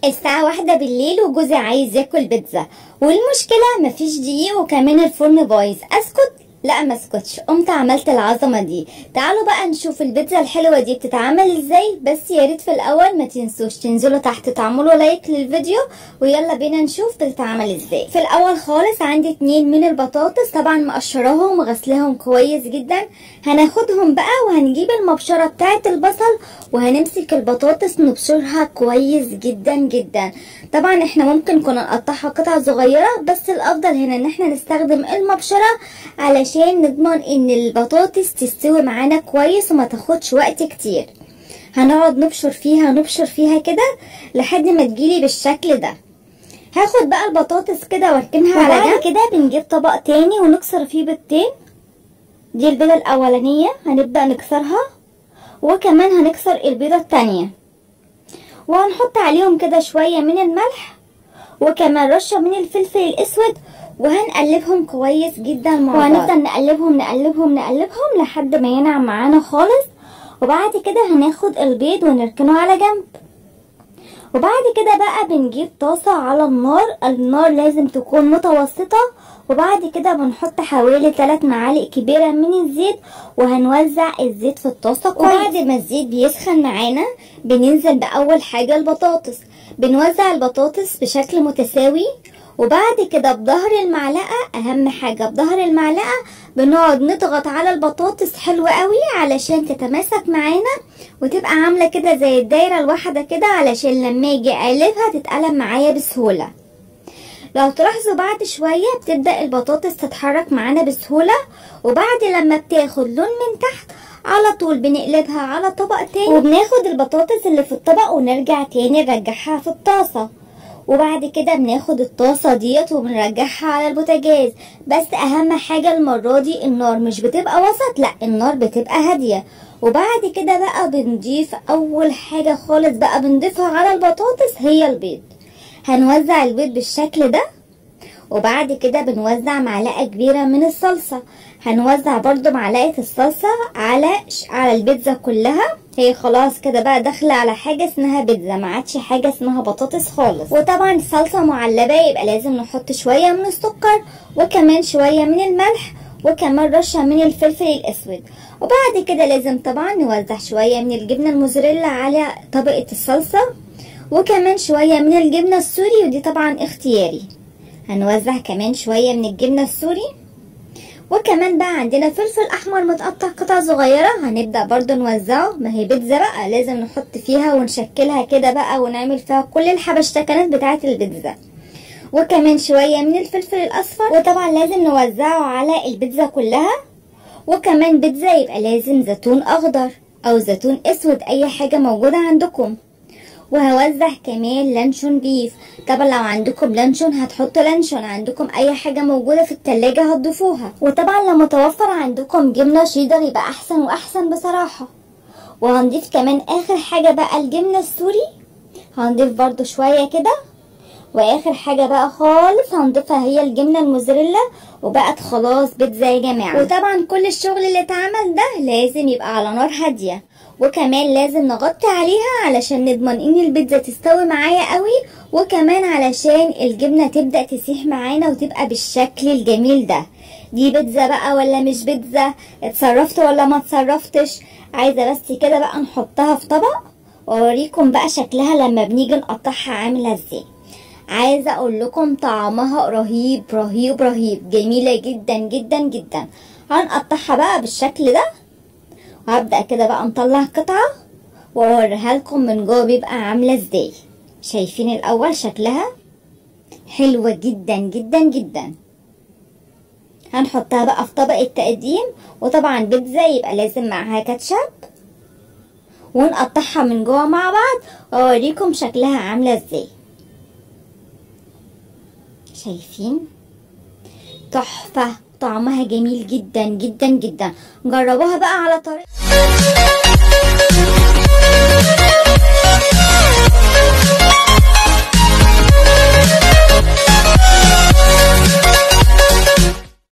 الساعة 1 بالليل وجوزي عايز ياكل بيتزا، والمشكلة مفيش دقيق وكمان الفرن بايظ. اسكت؟ لا ما اسكتش، قمت عملت العظمه دي. تعالوا بقى نشوف البيتزا الحلوه دي بتتعمل ازاي. بس يا ريت في الاول ما تنسوش تنزلوا تحت تعملوا لايك للفيديو، ويلا بينا نشوف بتتعمل ازاي. في الاول خالص عندي 2 من البطاطس، طبعا مقشراهم وغسلهم كويس جدا. هناخدهم بقى وهنجيب المبشره بتاعه البصل وهنمسك البطاطس نبشرها كويس جدا جدا. طبعا احنا ممكن كنا نقطعها قطع صغيره، بس الافضل هنا ان احنا نستخدم المبشره علشان نضمن ان البطاطس تستوي معانا كويس وما تاخدش وقت كتير. هنقعد نبشر فيها كده لحد ما تجيلي بالشكل ده. هاخد بقى البطاطس كده واركنها على جنب. كده بنجيب طبق تاني ونكسر فيه بيضتين. دي البيضه الاولانيه هنبدا نكسرها، وكمان هنكسر البيضه التانيه، وهنحط عليهم كده شويه من الملح وكمان رشه من الفلفل الاسود، وهنقلبهم كويس جدا مع بعض. وهنفضل نقلبهم لحد ما ينعم معانا خالص. وبعد كده هناخد البيض ونركنه على جنب. وبعد كده بقى بنجيب طاسة على النار لازم تكون متوسطة. وبعد كده بنحط حوالي 3 معالق كبيرة من الزيت، وهنوزع الزيت في الطاسة كويس. وبعد ما الزيت بيسخن معانا بننزل بأول حاجة البطاطس. بنوزع البطاطس بشكل متساوي، وبعد كده بظهر المعلقة، اهم حاجة بظهر المعلقة بنقعد نضغط على البطاطس حلوة قوي علشان تتماسك معانا وتبقى عاملة كده زي الدايرة الواحدة كده، علشان لما اجي اقلبها تتقلب معايا بسهولة. لو تلاحظوا بعد شوية بتبدأ البطاطس تتحرك معانا بسهولة، وبعد لما بتاخد لون من تحت على طول بنقلبها على طبق تاني، وبناخد البطاطس اللي في الطبق ونرجع تاني نرجعها في الطاسة. وبعد كده بناخد الطاسة ديت وبنرجعها على البوتاجاز. بس اهم حاجة المرة دي النار مش بتبقى وسط، لا النار بتبقى هادية. وبعد كده بقى بنضيف اول حاجة خالص بقى بنضيفها على البطاطس هي البيض. هنوزع البيض بالشكل ده، وبعد كده بنوزع معلقة كبيرة من الصلصة. هنوزع برضو معلقة الصلصة على البيتزا كلها. هي خلاص كده بقى داخله على حاجه اسمها بيتزا، ما عادش حاجه اسمها بطاطس خالص. وطبعا الصلصه معلبه يبقى لازم نحط شويه من السكر وكمان شويه من الملح وكمان رشه من الفلفل الاسود. وبعد كده لازم طبعا نوزع شويه من الجبنه الموزاريلا على طبقه الصلصه، وكمان شويه من الجبنه السوري، ودي طبعا اختياري. هنوزع كمان شويه من الجبنه السوري، وكمان بقى عندنا فلفل احمر متقطع قطع صغيره هنبدا برضو نوزعه. ما هي بيتزا بقى لازم نحط فيها ونشكلها كده بقى ونعمل فيها كل الحبشتكنات بتاعه البيتزا. وكمان شويه من الفلفل الاصفر، وطبعا لازم نوزعه على البيتزا كلها. وكمان بيتزا يبقى لازم زيتون اخضر او زيتون اسود، اي حاجه موجوده عندكم. وهوزع كمان لانشون بيف. طبعا لو عندكم لانشون هتحطوا لانشون، عندكم اي حاجه موجوده في التلاجة هتضيفوها. وطبعا لو متوفر عندكم جبنه شيدر يبقى احسن واحسن بصراحه. وهنضيف كمان اخر حاجه بقى الجبنه السوري، هنضيف برضو شويه كده. واخر حاجه بقى خالص هنضيفها هي الجبنه الموزاريلا، وبقت خلاص بيتزا يا جماعه. وطبعا كل الشغل اللي اتعمل ده لازم يبقى على نار هاديه، وكمان لازم نغطي عليها علشان نضمن ان البيتزا تستوي معايا قوي، وكمان علشان الجبنه تبدا تسيح معانا وتبقى بالشكل الجميل ده. دي بيتزا بقى ولا مش بيتزا؟ اتصرفت ولا ما اتصرفتش؟ عايزه بس كده بقى نحطها في طبق واوريكم بقى شكلها لما بنيجي نقطعها عامله ازاي. عايزه اقول لكم طعمها رهيب رهيب رهيب، جميله جدا جدا جدا. هنقطعها بقى بالشكل ده، وهبدأ كده بقى نطلع قطعة واوريها لكم من جوه بيبقى عاملة ازاي. شايفين الاول شكلها حلوة جدا جدا جدا. هنحطها بقى في طبق التقديم، وطبعا بيتزا يبقى لازم معاها كاتشب، ونقطعها من جوه مع بعض واوريكم شكلها عاملة ازاي. شايفين تحفة، طعمها جميل جدا جدا جدا. جربوها بقى على طريقة